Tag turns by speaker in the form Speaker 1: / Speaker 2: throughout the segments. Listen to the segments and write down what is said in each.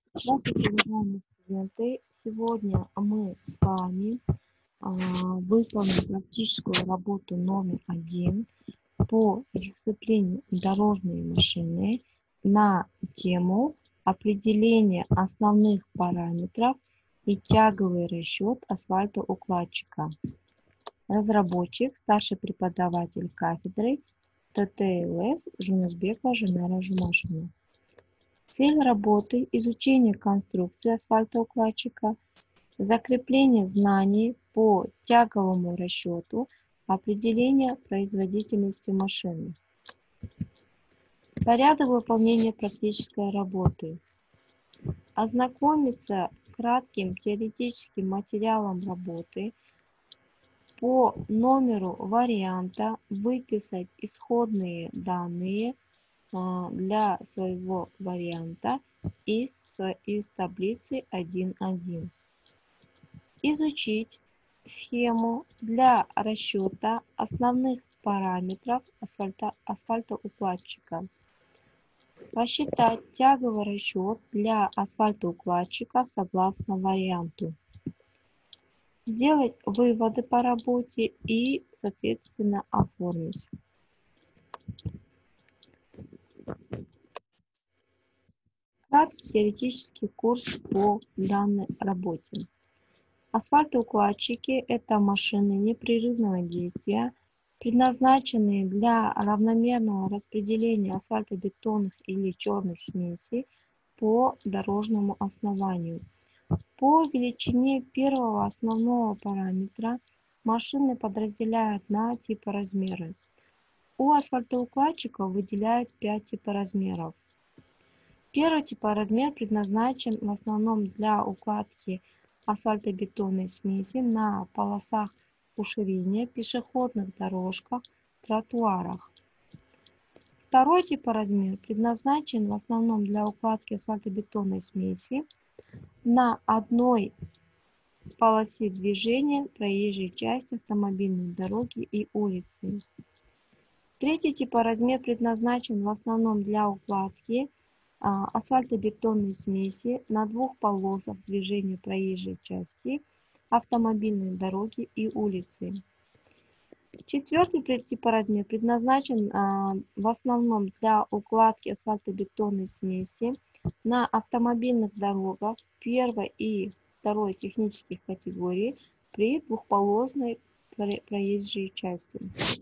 Speaker 1: Здравствуйте, уважаемые студенты! Сегодня мы с вами выполним практическую работу номер 1 по дисциплине дорожные машины на тему определения основных параметров и тяговый расчет асфальтоукладчика. Разработчик, старший преподаватель кафедры ТТЛС Жунусбекова Жанара Жумашевна. Цель работы – изучение конструкции асфальтоукладчика, закрепление знаний по тяговому расчету, определение производительности машины. Порядок выполнения практической работы. Ознакомиться с кратким теоретическим материалом работы, по номеру варианта выписать исходные данные для своего варианта из таблицы 1.1. Изучить схему для расчета основных параметров асфальтоукладчика. Рассчитать тяговый расчет для асфальтоукладчика согласно варианту. Сделать выводы по работе и, соответственно, оформить. Краткий теоретический курс по данной работе. Асфальтоукладчики – это машины непрерывного действия, предназначенные для равномерного распределения асфальтобетонных или черных смесей по дорожному основанию. По величине первого основного параметра машины подразделяют на типоразмеры. У асфальтоукладчиков выделяют 5 типоразмеров. Первый типоразмер предназначен в основном для укладки асфальтобетонной смеси на полосах уширения, пешеходных дорожках, тротуарах. Второй типоразмер предназначен в основном для укладки асфальтобетонной смеси на одной полосе движения проезжей части автомобильной дороги и улицы. Третий типоразмер предназначен в основном для укладки асфальтобетонной смеси на двух полосах движения проезжей части автомобильной дороги и улицы. Четвертый типоразмер предназначен в основном для укладки асфальтобетонной смеси на автомобильных дорогах первой и второй технических категорий при двухполосной проезжей части.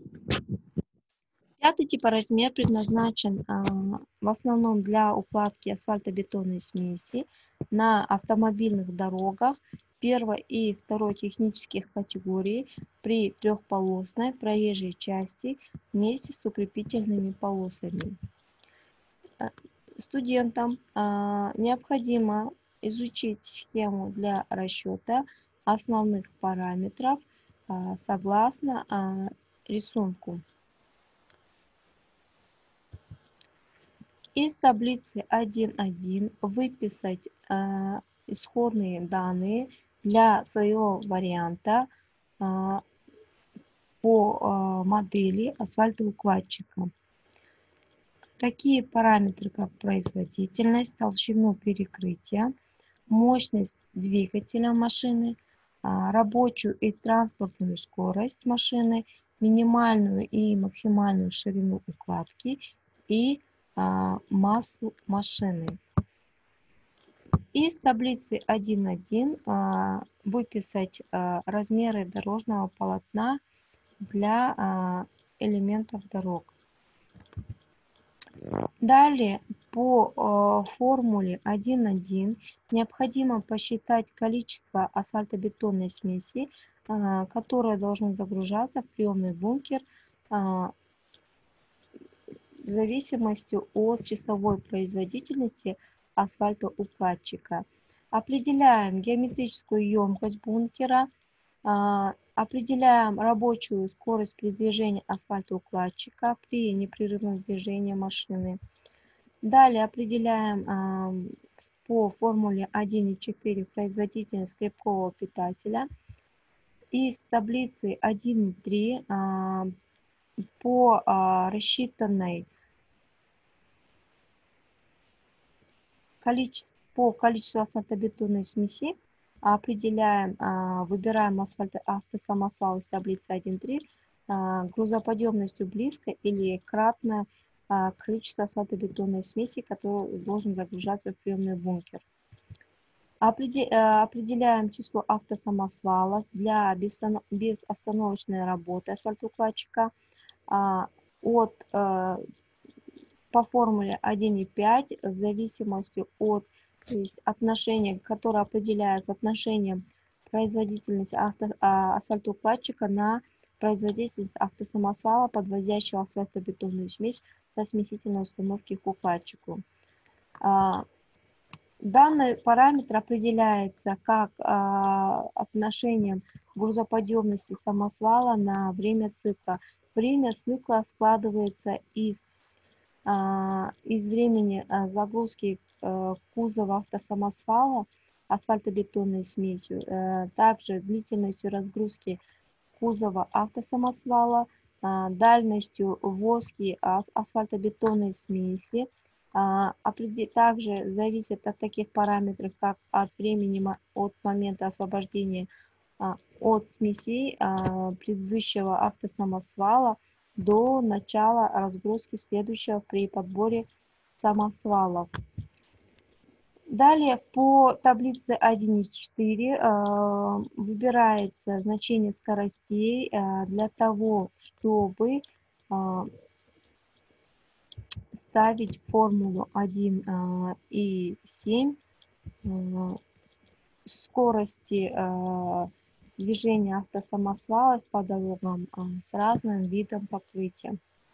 Speaker 1: Пятый типоразмер предназначен в основном для укладки асфальтобетонной смеси на автомобильных дорогах первой и второй технических категорий при трехполосной проезжей части вместе с укрепительными полосами. Студентам необходимо изучить схему для расчета основных параметров согласно рисунку. Из таблицы 1.1 выписать исходные данные для своего варианта по модели асфальтоукладчика. Такие параметры, как производительность, толщину перекрытия, мощность двигателя машины, рабочую и транспортную скорость машины, минимальную и максимальную ширину укладки и массу машины. Из таблицы 1.1 выписать размеры дорожного полотна для элементов дорог. Далее по формуле 1.1 необходимо посчитать количество асфальтобетонной смеси, которая должна загружаться в приемный бункер в зависимости от часовой производительности асфальтоукладчика. Определяем геометрическую емкость бункера, определяем рабочую скорость передвижения асфальтоукладчика при непрерывном движении машины. Далее определяем по формуле 1.4 производительность скрепкового питателя. Из таблицы 1.3 по рассчитанной по количеству асфальтобетонной смеси определяем, выбираем автосамосвал из таблицы 1.3 грузоподъемностью близко или кратно количество асфальтобетонной смеси, который должен загружаться в приемный бункер. Определяем число автосамосвалов для безостановочной работы асфальтоукладчика по формуле 1,5 в зависимости от, то есть отношения, которое определяется отношением производительности асфальтоукладчика на производительность автосамосвала, подвозящего асфальтобетонную смесь со смесительной установки к укладчику. Данный параметр определяется как отношением грузоподъемности самосвала на время цикла. Время цикла складывается из времени загрузки кузова автосамосвала асфальтобетонной смесью, также длительностью разгрузки кузова автосамосвала, дальностью ввозки асфальтобетонной смеси. Также зависит от таких параметров, как от времени от момента освобождения от смесей предыдущего автосамосвала до начала разгрузки следующего при подборе самосвалов. Далее по таблице 1.4 выбирается значение скоростей для того, чтобы ставить формулу 1,7 скорости движения автосамосвалов по дорогам с разным видом покрытия.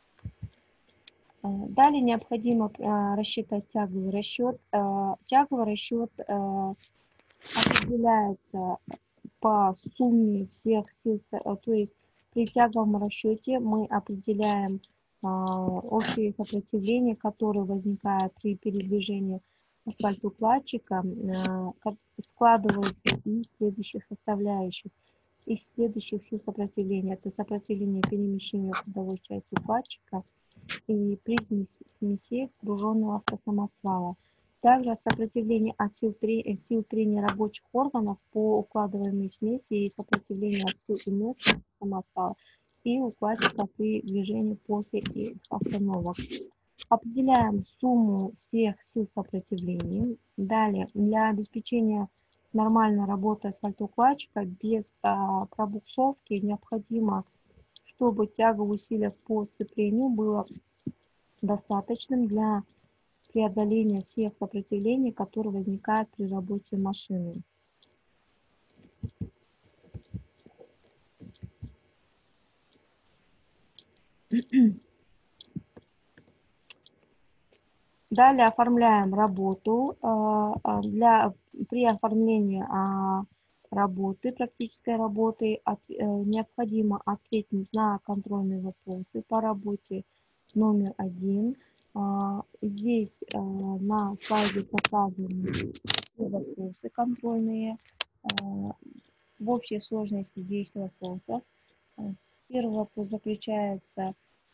Speaker 1: Далее необходимо рассчитать тяговый расчет. Тяговый расчет определяется по сумме всех сил, то есть при тяговом расчете мы определяем общее сопротивление, которое возникает при передвижении асфальтоукладчика, складывается из следующих составляющих. Из следующих сил сопротивления. Это сопротивление перемещения ходовой части укладчика и при смеси груженного автосамосвала. Также сопротивление от сил трения рабочих органов по укладываемой смеси и сопротивление от сил инерции самосвала и укладчика при движении после их остановок. Определяем сумму всех сил сопротивления. Далее, для обеспечения нормальной работы асфальтоукладчика без пробуксовки необходимо, чтобы тяговое усилие по сцеплению было достаточным для преодоления всех сопротивлений, которые возникают при работе машины. Далее оформляем работу. При оформлении работы, практической работы, необходимо ответить на контрольные вопросы по работе номер 1. Здесь на слайде показаны вопросы контрольные. В общей сложности 10 вопросов. Первый вопрос заключается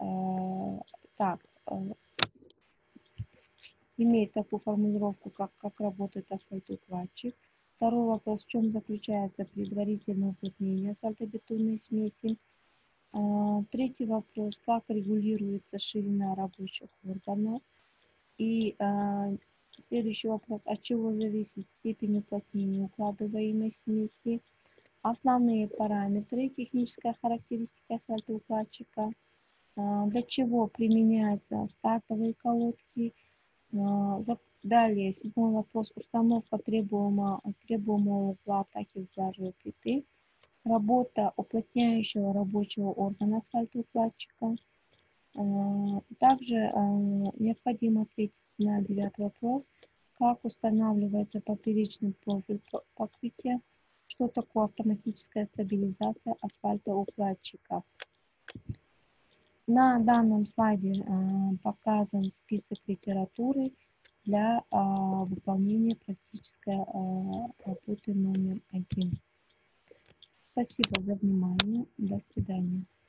Speaker 1: имеет такую формулировку, как работает асфальтоукладчик. Второй вопрос, в чем заключается предварительное уплотнение асфальтобетонной смеси. Третий вопрос, как регулируется ширина рабочих органов. И следующий вопрос, от чего зависит степень уплотнения укладываемой смеси. Основные параметры, техническая характеристика асфальтоукладчика, для чего применяются стартовые колодки. Далее, седьмой вопрос, установка требуемого угла атаки взлаживания плиты, работа уплотняющего рабочего органа асфальтоукладчика. Также необходимо ответить на 9 вопрос, как устанавливается поперечный профиль покрытия, что такое автоматическая стабилизация асфальтоукладчика. На данном слайде показан список литературы для выполнения практической работы номер 1. Спасибо за внимание. До свидания.